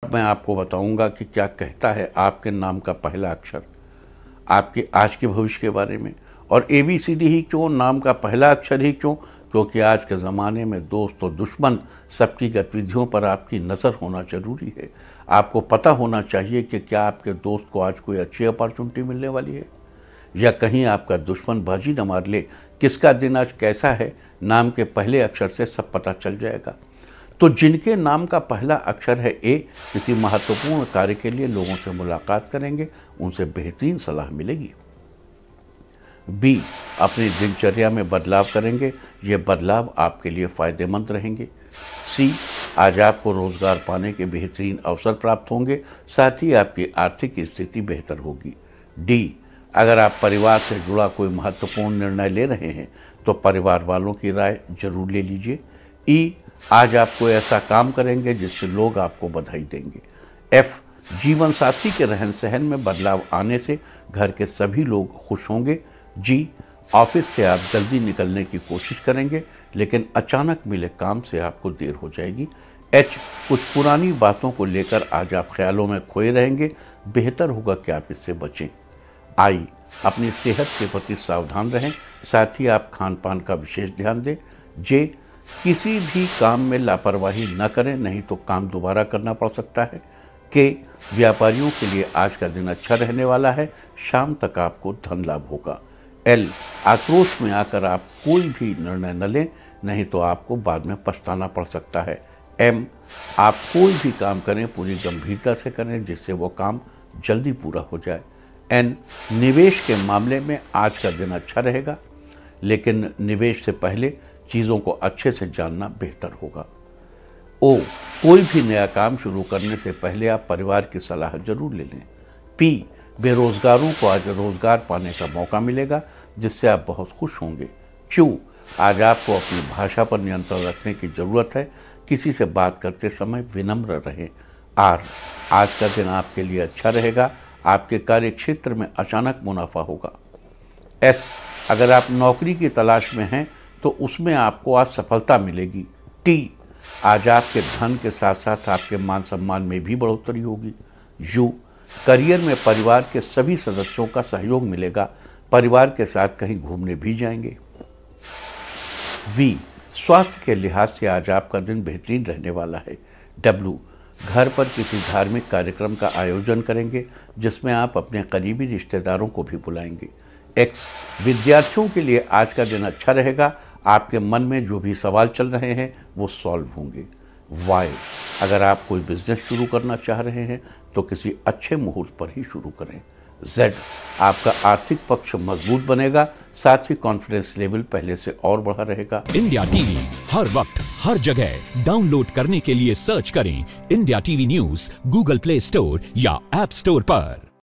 मैं आपको बताऊंगा कि क्या कहता है आपके नाम का पहला अक्षर आपके आज के भविष्य के बारे में। और ABCD ही क्यों, नाम का पहला अक्षर ही क्यों? क्योंकि आज के ज़माने में दोस्त और दुश्मन सबकी गतिविधियों पर आपकी नज़र होना जरूरी है। आपको पता होना चाहिए कि क्या आपके दोस्त को आज कोई अच्छी अपॉर्चुनिटी मिलने वाली है या कहीं आपका दुश्मन बाजी न मार ले। किसका दिन आज कैसा है, नाम के पहले अक्षर से सब पता चल जाएगा। तो जिनके नाम का पहला अक्षर है A, किसी महत्वपूर्ण कार्य के लिए लोगों से मुलाकात करेंगे, उनसे बेहतरीन सलाह मिलेगी। B, अपनी दिनचर्या में बदलाव करेंगे, ये बदलाव आपके लिए फ़ायदेमंद रहेंगे। C, आज आपको रोज़गार पाने के बेहतरीन अवसर प्राप्त होंगे, साथ ही आपकी आर्थिक स्थिति बेहतर होगी। D, अगर आप परिवार से जुड़ा कोई महत्वपूर्ण निर्णय ले रहे हैं तो परिवार वालों की राय जरूर ले लीजिए। E, आज आप कोई ऐसा काम करेंगे जिससे लोग आपको बधाई देंगे। F, जीवन साथी के रहन सहन में बदलाव आने से घर के सभी लोग खुश होंगे। G, ऑफिस से आप जल्दी निकलने की कोशिश करेंगे, लेकिन अचानक मिले काम से आपको देर हो जाएगी। H, कुछ पुरानी बातों को लेकर आज आप ख्यालों में खोए रहेंगे, बेहतर होगा कि आप इससे बचें। I, अपनी सेहत के प्रति सावधान रहें, साथ ही आप खान पान का विशेष ध्यान दें। J, किसी भी काम में लापरवाही न करें, नहीं तो काम दोबारा करना पड़ सकता है। K, व्यापारियों के लिए आज का दिन अच्छा रहने वाला है, शाम तक आपको धन लाभ होगा। L, आक्रोश में आकर आप कोई भी निर्णय न लें, नहीं तो आपको बाद में पछताना पड़ सकता है। M, आप कोई भी काम करें पूरी गंभीरता से करें, जिससे वो काम जल्दी पूरा हो जाए। N, निवेश के मामले में आज का दिन अच्छा रहेगा, लेकिन निवेश से पहले चीज़ों को अच्छे से जानना बेहतर होगा। O, कोई भी नया काम शुरू करने से पहले आप परिवार की सलाह जरूर ले लें। P, बेरोजगारों को आज रोजगार पाने का मौका मिलेगा, जिससे आप बहुत खुश होंगे। Q, आज आपको अपनी भाषा पर नियंत्रण रखने की जरूरत है, किसी से बात करते समय विनम्र रहें। R, आज का दिन आपके लिए अच्छा रहेगा, आपके कार्य क्षेत्र में अचानक मुनाफा होगा। S, अगर आप नौकरी की तलाश में हैं तो उसमें आपको आज सफलता मिलेगी। T, आज आपके धन के साथ साथ आपके मान सम्मान में भी बढ़ोतरी होगी। U, करियर में परिवार के सभी सदस्यों का सहयोग मिलेगा, परिवार के साथ कहीं घूमने भी जाएंगे। V, स्वास्थ्य के लिहाज से आज आपका दिन बेहतरीन रहने वाला है। W, घर पर किसी धार्मिक कार्यक्रम का आयोजन करेंगे, जिसमें आप अपने करीबी रिश्तेदारों को भी बुलाएंगे। X, विद्यार्थियों के लिए आज का दिन अच्छा रहेगा, आपके मन में जो भी सवाल चल रहे हैं वो सॉल्व होंगे। Y, अगर आप कोई बिजनेस शुरू करना चाह रहे हैं तो किसी अच्छे मुहूर्त पर ही शुरू करें। Z, आपका आर्थिक पक्ष मजबूत बनेगा, साथ ही कॉन्फिडेंस लेवल पहले से और बढ़ा रहेगा। इंडिया टीवी हर वक्त हर जगह डाउनलोड करने के लिए सर्च करें India TV news Google Play Store या ऐप स्टोर पर।